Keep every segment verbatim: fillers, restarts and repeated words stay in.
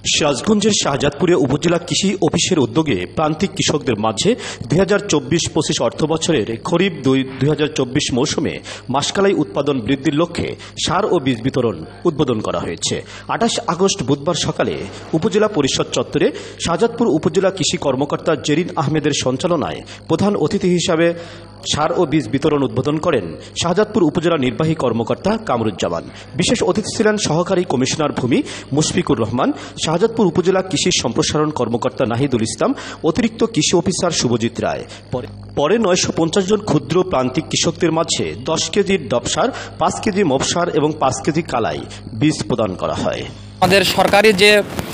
সিরাজগঞ্জের শাহজাদপুরে উপজেলা কৃষি অফিসের উদ্যোগে প্রান্তিক কৃষকদের মাঝে দুই হাজার চব্বিশ পঁচিশ অর্থ বছরের খরিফ দুই হাজার চব্বিশ মৌসুমে মাসকালাই উৎপাদন বৃদ্ধির লক্ষ্যে সার ও বীজ বিতরণ উদ্বোধন করা হয়েছে। আঠাশ আগস্ট বুধবার সকালে উপজেলা পরিষদ চত্বরে শাহজাদপুর উপজেলা কৃষি কর্মকর্তা জেরিন আহমেদের সঞ্চালনায় প্রধান অতিথি হিসাবে সার ও বীজ বিতরণ উদ্বোধন করেন শাহজাদপুর উপজেলা নির্বাহী কর্মকর্তা কামরুজ্জামান। বিশেষ অতিথি ছিলেন সহকারী কমিশনার ভূমি মুশফিকুর রহমান, শাহজাদপুর উপজেলা কৃষি সম্প্রসারণ কর্মকর্তা নাহিদুল ইসলাম, অতিরিক্ত কৃষি অফিসার শুভজিৎ রায়। পরে নয়শো পঞ্চাশ জন ক্ষুদ্র প্রান্তিক কৃষকদের মাঝে দশ কেজির ডবসার, পাঁচ কেজি মবসার এবং পাঁচ কেজি কালাই বীজ প্রদান করা হয়। আমাদের সরকারি যে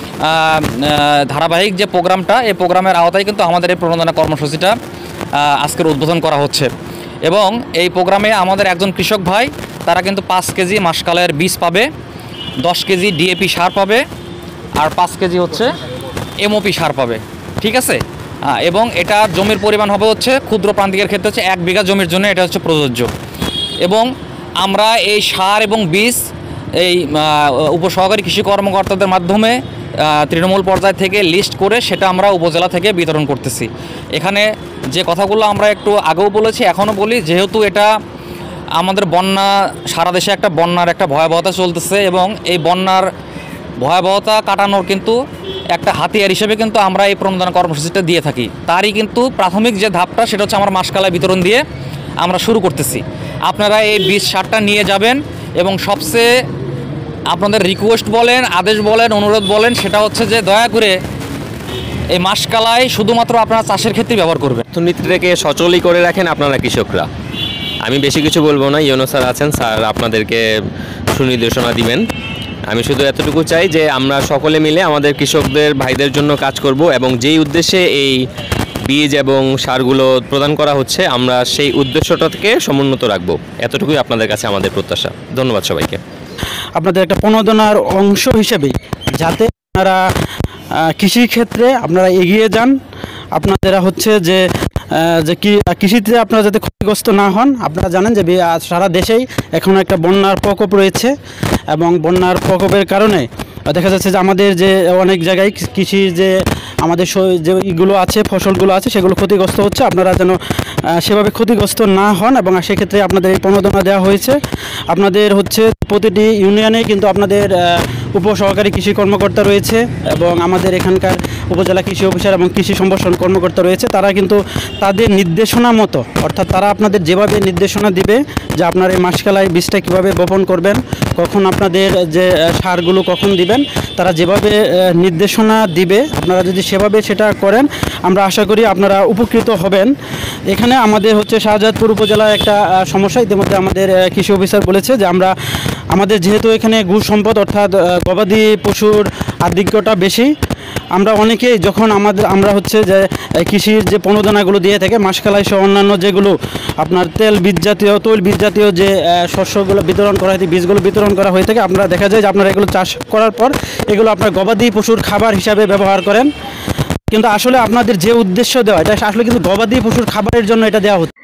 ধারাবাহিক যে প্রোগ্রামটা, এই প্রোগ্রামের আওতায় কিন্তু আমাদের এই প্রণোদনা কর্মসূচিটা আজকের উদ্বোধন করা হচ্ছে এবং এই প্রোগ্রামে আমাদের একজন কৃষক ভাই তারা কিন্তু পাঁচ কেজি মাসকালের বীজ পাবে, দশ কেজি ডিএপি সার পাবে আর পাঁচ কেজি হচ্ছে এমওপি সার পাবে। ঠিক আছে, এবং এটা জমির পরিমাণ হবে হচ্ছে ক্ষুদ্র প্রান্তিকের ক্ষেত্রে হচ্ছে এক বিঘা জমির জন্য এটা হচ্ছে প্রযোজ্য। এবং আমরা এই সার এবং বীজ এই উপসহকারী কৃষি কর্মকর্তাদের মাধ্যমে তৃণমূল পর্যায় থেকে লিস্ট করে সেটা আমরা উপজেলা থেকে বিতরণ করতেছি। এখানে যে কথাগুলো আমরা একটু আগেও বলেছি, এখনও বলি, যেহেতু এটা আমাদের বন্যা, সারা দেশে একটা বন্যার একটা ভয়াবহতা চলতেছে এবং এই বন্যার ভয়াবহতা কাটানোর কিন্তু একটা হাতিয়ার হিসেবে কিন্তু আমরা এই প্রণোদনা কর্মসূচিটা দিয়ে থাকি। তারই কিন্তু প্রাথমিক যে ধাপটা সেটা হচ্ছে আমরা মাসকালাই বিতরণ দিয়ে আমরা শুরু করতেছি। আপনারা এই বীজ সারটা নিয়ে যাবেন এবং সবচেয়ে আপনাদের রিকোয়েস্ট বলেন, আদেশ বলেন, অনুরোধ বলেন, সেটা হচ্ছে যে দয়া করে এই মাসকালাই শুধুমাত্র আপনারা চাষের ক্ষেত্রে ব্যবহার করবেন। অর্থনীতিটাকে সচলই করে রাখেন আপনারা কৃষকরা। আমি বেশি কিছু বলবো না, ইউনো স্যার আছেন, স্যার আপনাদেরকে সুনির্দেশনা দিবেন। আমি শুধু এতটুকু চাই যে আমরা সকলে মিলে আমাদের কৃষকদের ভাইদের জন্য কাজ করব এবং যেই উদ্দেশ্যে এই বীজ এবং সারগুলো প্রদান করা হচ্ছে আমরা সেই উদ্দেশ্যটাকে সমুন্নত রাখব। এতটুকুই আপনাদের কাছে আমাদের প্রত্যাশা। ধন্যবাদ সবাইকে। আপনাদের একটা প্রণোদনার অংশ হিসেবে যাতে আপনারা কৃষিক্ষেত্রে আপনারা এগিয়ে যান, আপনারা হচ্ছে যে যে কৃষিতে আপনারা যাতে ক্ষতিগ্রস্ত না হন। আপনারা জানেন যে সারা দেশেই এখন একটা বন্যার প্রকোপ রয়েছে এবং বন্যার প্রকোপের কারণে দেখা যাচ্ছে যে আমাদের যে অনেক জায়গায় কৃষির যে আমাদের যে ইগুলো আছে, ফসলগুলো আছে, সেগুলো ক্ষতিগ্রস্ত হচ্ছে। আপনারা যেন সেভাবে ক্ষতিগ্রস্ত না হন এবং সেক্ষেত্রে আপনাদের এই প্রণোদনা দেওয়া হয়েছে। আপনাদের হচ্ছে প্রতিটি ইউনিয়নে কিন্তু আপনাদের উপসহকারী কৃষি কর্মকর্তা রয়েছে এবং আমাদের এখানকার উপজেলা কৃষি অফিসার এবং কৃষি সম্প্রসারণ কর্মকর্তা রয়েছে। তারা কিন্তু তাদের নির্দেশনা মতো, অর্থাৎ তারা আপনাদের যেভাবে নির্দেশনা দিবে যে আপনার এই মাসকালাই বীজটা কীভাবে বপন করবেন, কখন আপনাদের যে সারগুলো কখন দিবেন, তারা যেভাবে নির্দেশনা দিবে আপনারা যদি সেভাবে সেটা করেন, আমরা আশা করি আপনারা উপকৃত হবেন। এখানে আমাদের হচ্ছে শাহজাদপুর উপজেলায় একটা সমস্যা ইতিমধ্যে আমাদের কৃষি অফিসার বলেছে যে আমরা আমাদের যেহেতু এখানে গু সম্পদ অর্থাৎ গবাদি পশুর আধিক্যটা বেশি, আমরা অনেকেই যখন আমাদের আমরা হচ্ছে যে কৃষির যে প্রণোদনাগুলো দিয়ে থাকে মাসকালাই সহ অন্যান্য যেগুলো আপনার তেল বীজ জাতীয় তৈল বীজ জাতীয় যে শস্যগুলো বিতরণ করা হয়, বীজগুলো বিতরণ করা হয়ে থাকে, আপনারা দেখা যায় যে আপনারা এগুলো চাষ করার পর এগুলো আপনার গবাদি পশুর খাবার হিসাবে ব্যবহার করেন। কিন্তু আসলে আপনাদের যে উদ্দেশ্য দেওয়া, এটা আসলে কিন্তু গবাদি পশুর খাবারের জন্য এটা দেওয়া হচ্ছে।